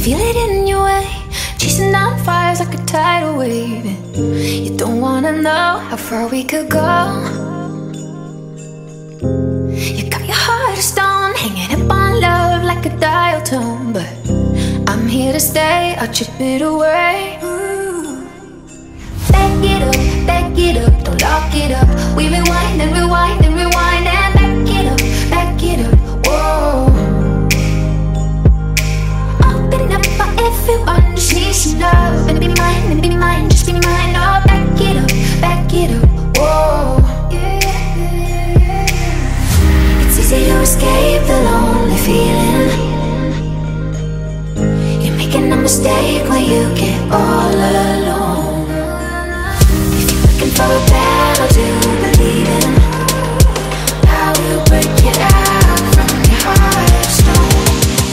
feel it in your way, chasing down fires like a tidal wave. You don't wanna know how far we could go. You got your heart of stone, hanging up on love like a dial tone. But I'm here to stay, I'll chip it away. Back it up, don't lock it up. We rewind and rewind and rewind and back it up, whoa. Open up for everyone, just need some love. And be mine, just be mine. Oh, back it up, whoa. It's easy to escape the lonely feeling. You're making a mistake when you get all alone. For a battle to believe in, I will break it out from your heart of stone.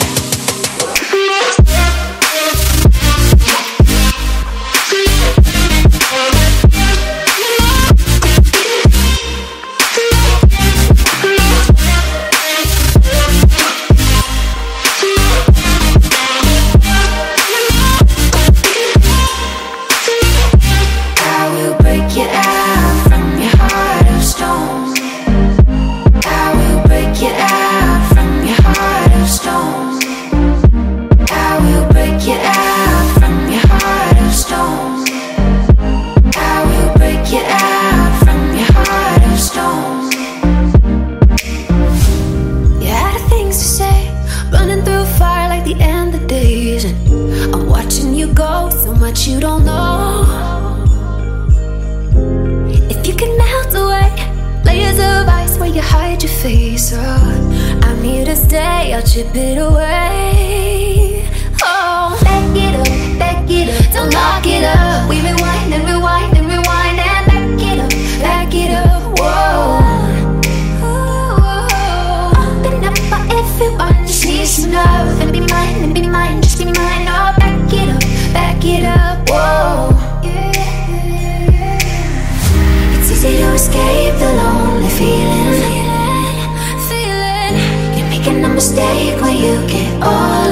You don't know if you can melt away layers of ice where you hide your face. Oh, I'm here to stay, I'll chip it away. Oh, back it up, don't lock it up. We rewind and rewind and rewind and back it up, whoa. Open up for everyone, just need some love. And be mine, just be mine. Oh, back it up, whoa. It's easy to escape the lonely feeling. You're making a mistake when you get all